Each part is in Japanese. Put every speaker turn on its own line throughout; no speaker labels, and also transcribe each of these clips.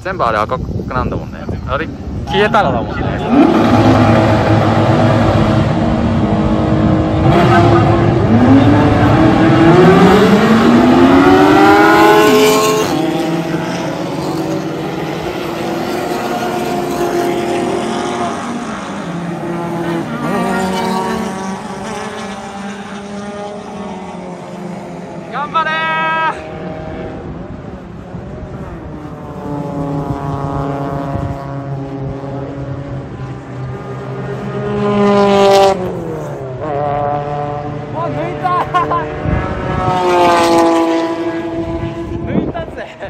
全部あれ赤くなんだもんね。あれ消えたらだもんね。頑張れー。抜いた抜いたぜ。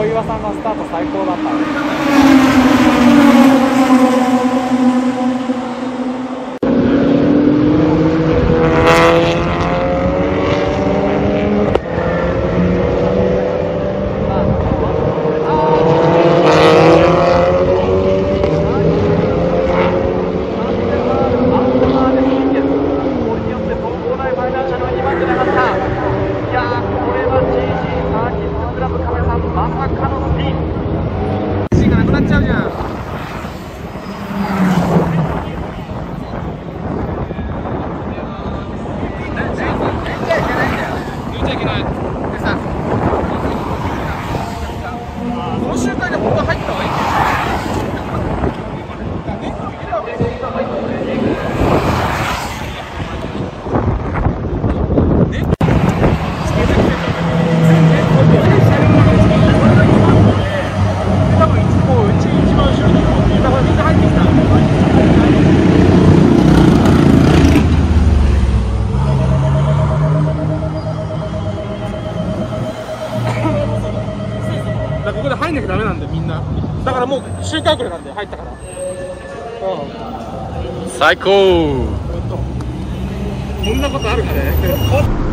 大岩さんのスタート最高だった。
ここで入んなきゃダメなんだよみんな。だからもう周回遅れなんで入ったから。
最高。
こんなことあるかね。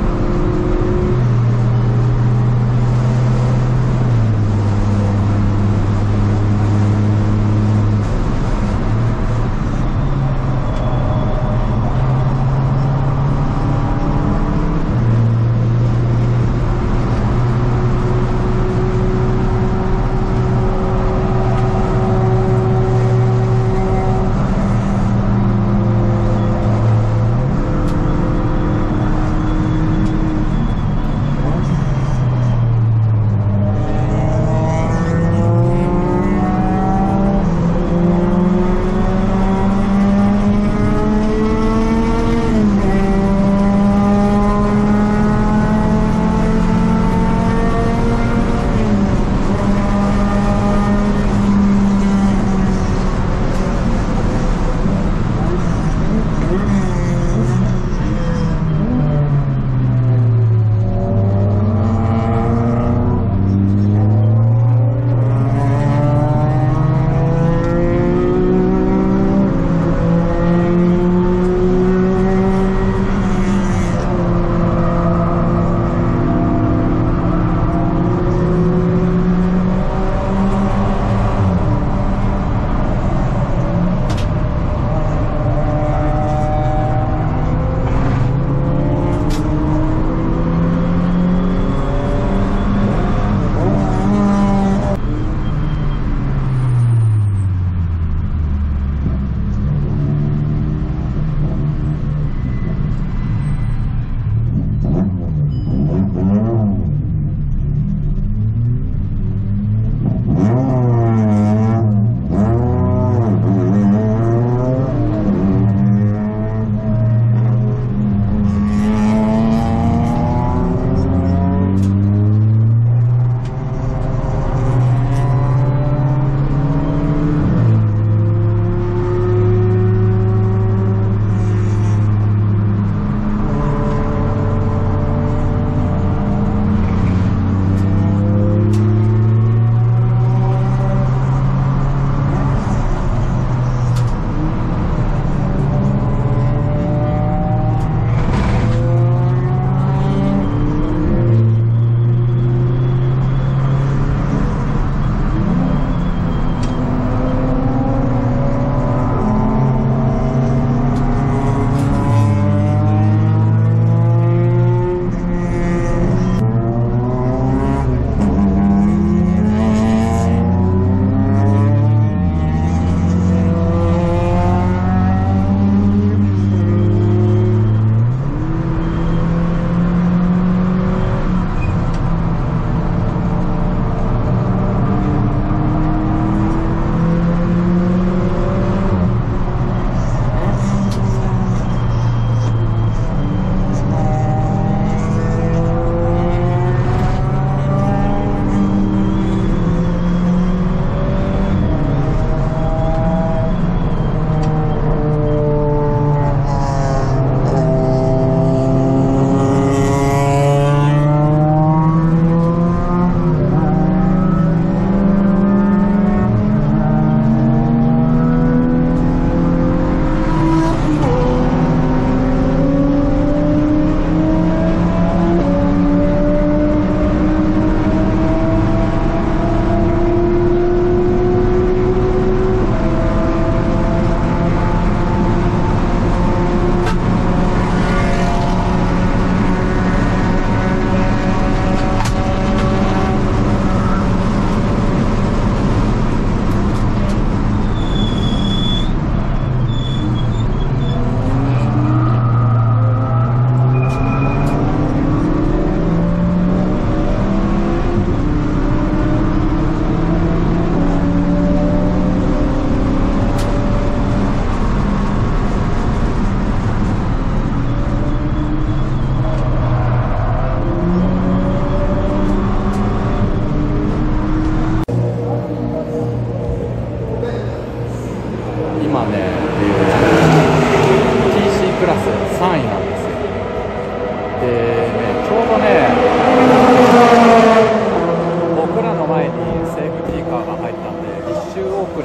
れ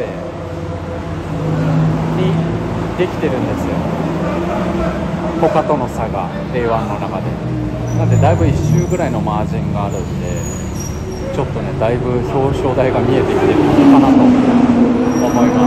にできてるんですよ、他との差が A1 の中で。なんでだいぶ1周ぐらいのマージンがあるんで、ちょっとねだいぶ表彰台が見えてきてるのかなと思います。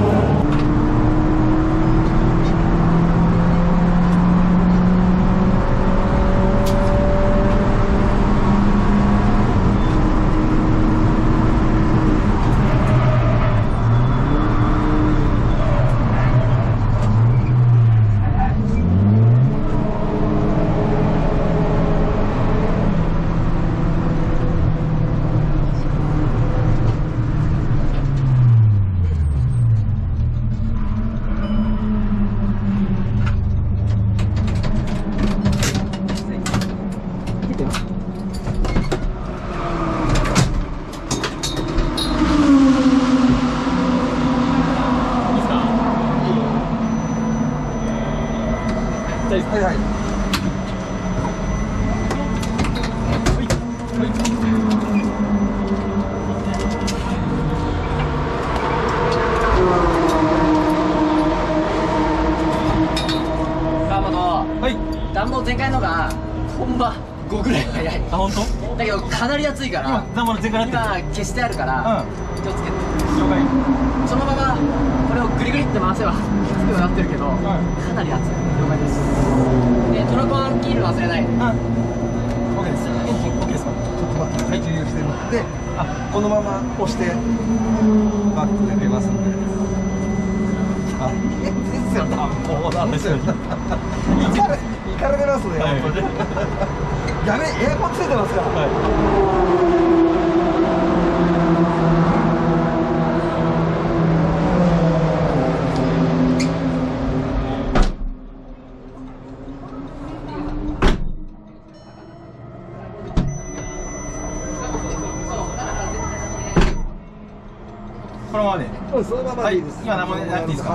はいはい。
川本、
はい。
暖房全開のが本場5ぐらい早い。
あ、本当？
だけどかなり暑いから
今暖房の全開になってる。
今消してあるから気をつけて。
了解。
そのままこれをグリグリって回せばきつくはなってるけど、かなり暑い。了解です。トラコンキール忘れない。
オッケーです。エンジンオッケーですか。ちょっと待って、はい、重油してるので、このまま押してバックで出ますんで。ですよ。もうなんですよ。行かれてますね。やべ、エアコンついてますから。
このままで。
そのまま
はい。
でいいです。
今何もやっていいですか。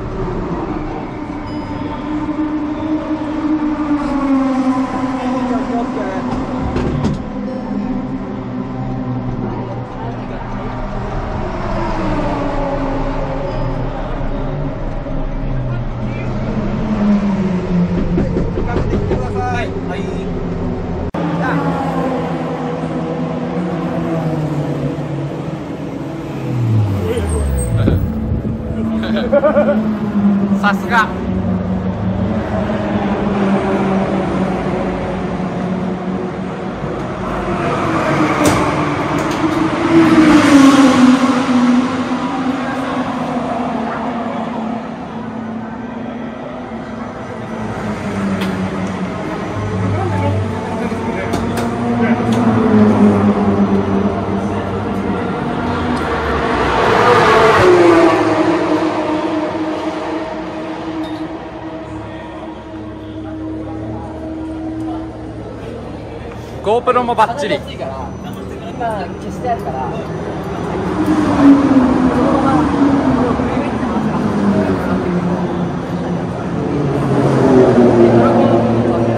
はい。はい。
さすが。GoPro もバッチリ。
暑いから今消してあるからそのままこれをグリグリって回せばトラコン忘れない。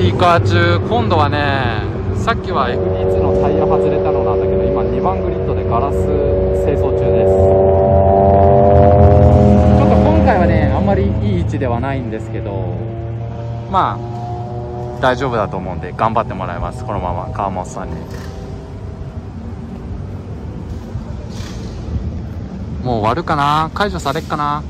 ピーカー中、今度はね、さっきは FD2 のタイヤ外れたのなんだけど、今2番グリッドでガラス清掃中です。ちょっと今回はね、あんまりいい位置ではないんですけど、まあ大丈夫だと思うんで頑張ってもらいます。このまま川本さんに。もう終わるかな、解除されっかな。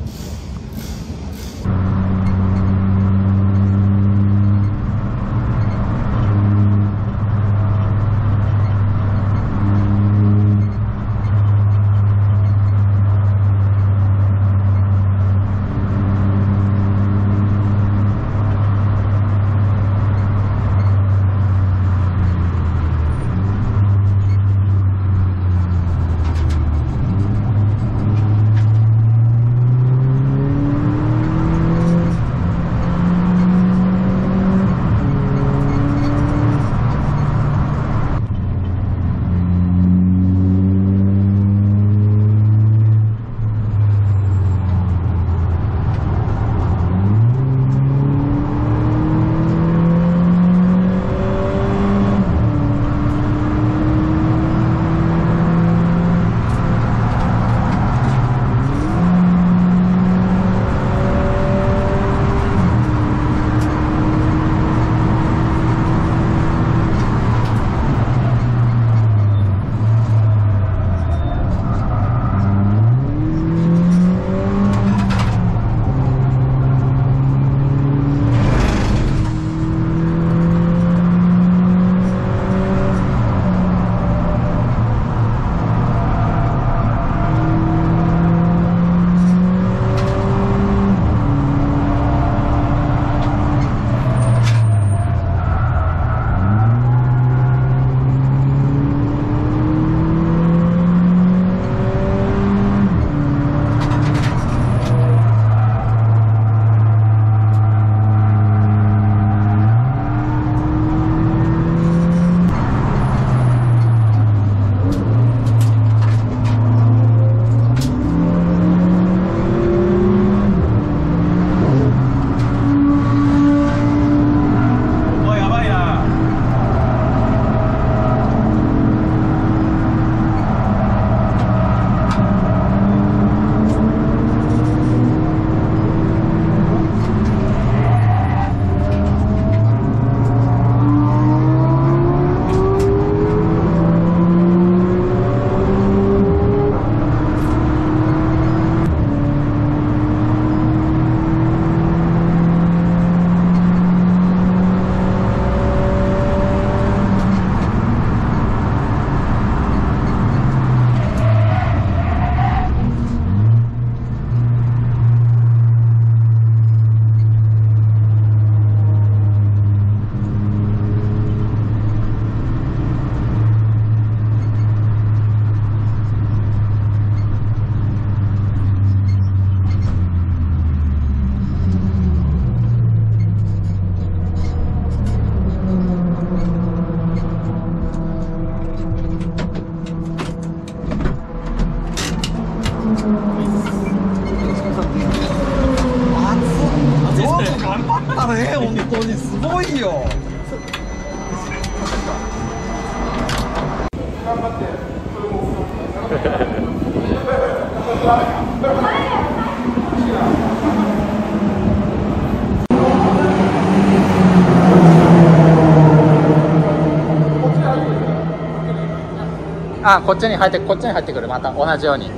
あ、こっちに入ってくる。また同じように。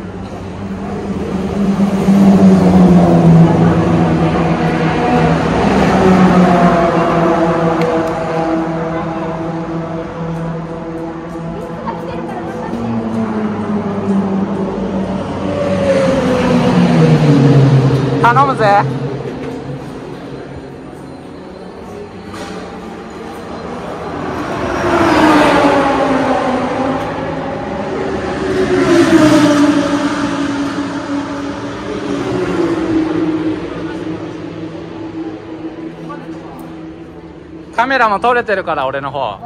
頼むぜ。カメラも撮れてるから俺の方。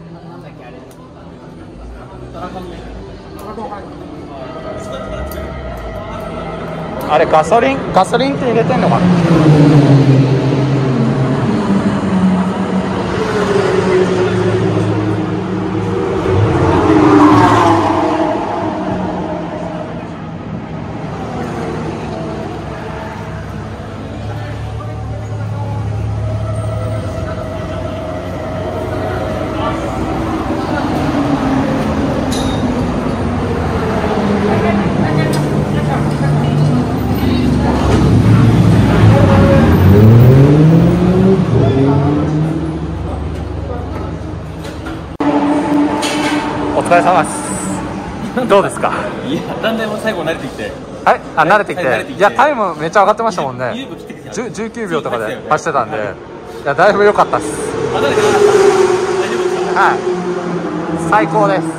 あれガソリンって入れてんのかな。
疲れ様です。どうですか？
いや、だんだん最後慣れてきて。
はい、あ、慣れてきて、
慣れてきて
いや、タイムめっちゃ上がってましたもんね。19秒とかで走ってたんで、いや、だいぶ良かったっす。
あ、慣れてなかった。大丈夫ですか？
はい、最高です。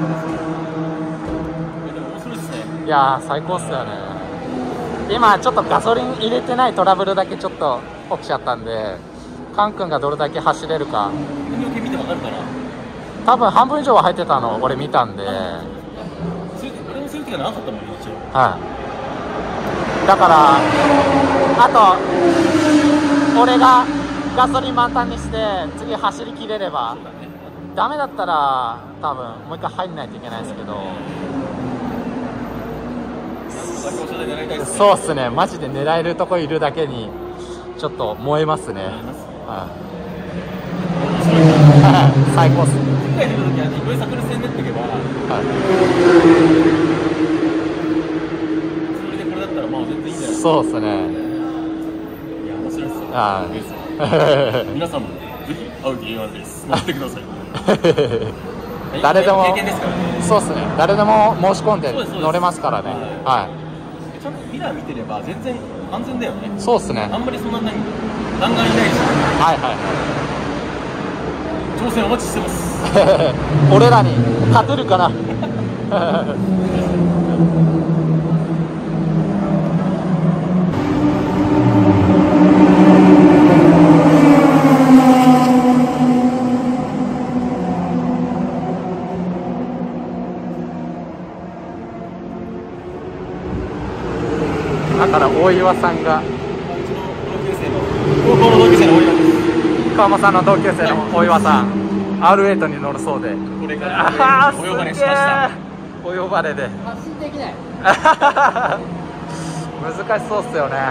面白いですね。
いやー、最高っすよね。今ちょっとガソリン入れてないトラブルだけちょっと起きちゃったんで、カン君がどれだけ走れるか。
海の毛見てわかるかな？
多分半分以上は入ってたの俺見たんで、
俺もそういう時はなかったもんね、一応。
はい。だからあと俺がガソリン満タンにして次走りきれれば、ダメだったら多分もう一回入んないといけないですけど。そうっすね、マジで狙えるとこいるだけにちょっと燃えますね。はい、最高っすね。
次回出た時はこれ桜線でっておけば、
はい、
それでこれだったらまあ全然いいんじゃないですか。
そうっすね。
いや、面白いっすよ。
あ
皆さんもぜひアウディ A1 です乗ってください。
誰でも
経験ですからね。
そうっすね、誰でも申し込んで乗れますからね。はい、
ちゃんとミラー見てれば全然安全だよね。
そうっすね。
あんまりそんな何弾丸いないし。
はいはい
挑戦お待ちしてます。
俺らに勝てるかな。だから大岩さんが、
高校の同級生の大岩です。
川間さんの同級生の大岩さん、R8 に乗るそうで、
これからお呼ばれしました。
お呼ばれで
発信できない。
難しそうっすよね。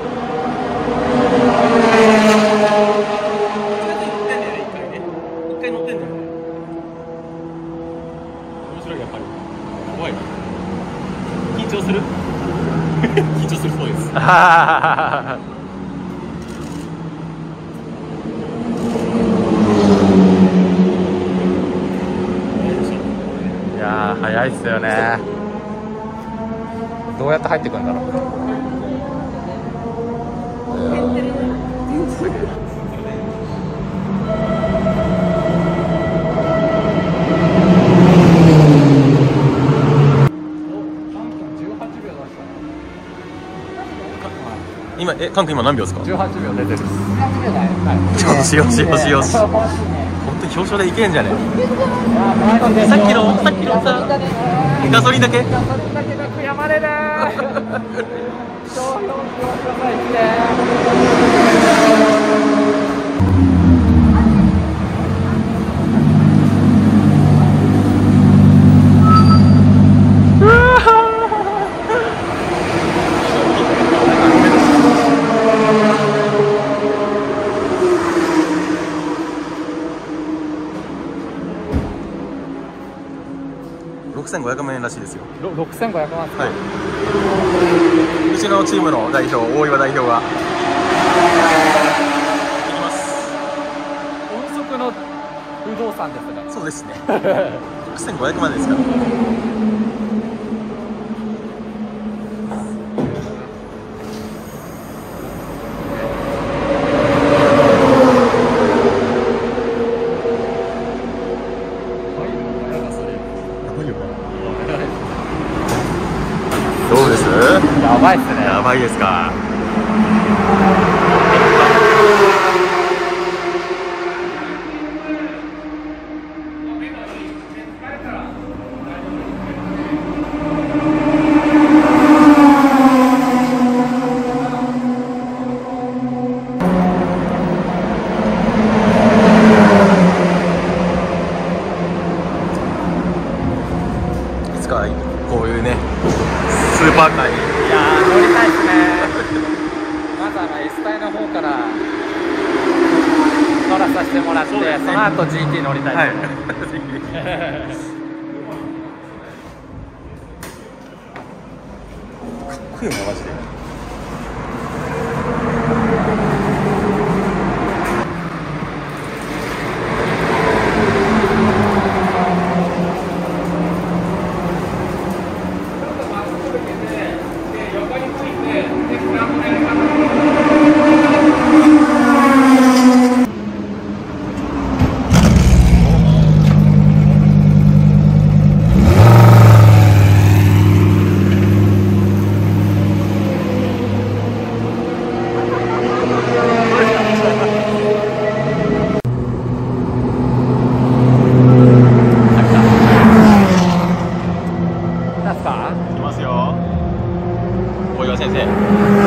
一回乗ってんだよね。面白い、やっぱり怖いな。緊張する？緊張するそうです。
いやー、早いっすよね。どうやって入ってくるんだろう。
今、カン君今何秒ですか
？18秒出てる。
よしよしよしよし。本当に表彰台いけんじゃねさっきのさガソリンだけ
ガソリンだけが悔やまれる。投票してくださいって。
6500万円らしいですよ。
6500万。
はい。うちのチームの代表、大岩代表が。行きます。
音速の不動産ですね。
そうですね。6500万ですから。どうです？
やばいっすね。
やばいですか。いつかこういうねスーパーカーに。
いやー、乗りたいっすね。まずS 隊の方から乗らさせてもらって、その後 GT 乗りたいですね。
かっこいいよなマジで。 で